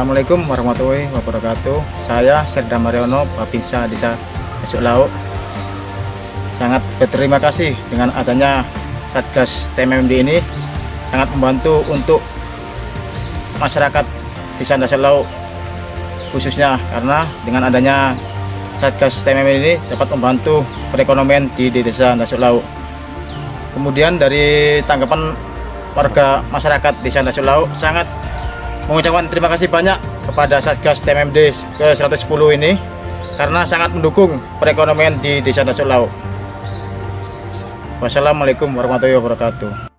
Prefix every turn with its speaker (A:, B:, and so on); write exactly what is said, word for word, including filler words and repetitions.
A: Assalamualaikum warahmatullahi wabarakatuh. Saya Serda Mariono, Babinsa Desa Dasuk Lauk. Sangat berterima kasih dengan adanya Satgas T M M D ini, sangat membantu untuk masyarakat Desa Dasuk Lauk khususnya, karena dengan adanya Satgas T M M D ini dapat membantu perekonomian di Desa Dasuk Lauk. Kemudian dari tanggapan warga masyarakat Desa Dasuk Lauk, sangat mengucapkan terima kasih banyak kepada Satgas T M M D ke seratus sepuluh ini karena sangat mendukung perekonomian di Desa Dasuk Lauk. Wassalamualaikum warahmatullahi wabarakatuh.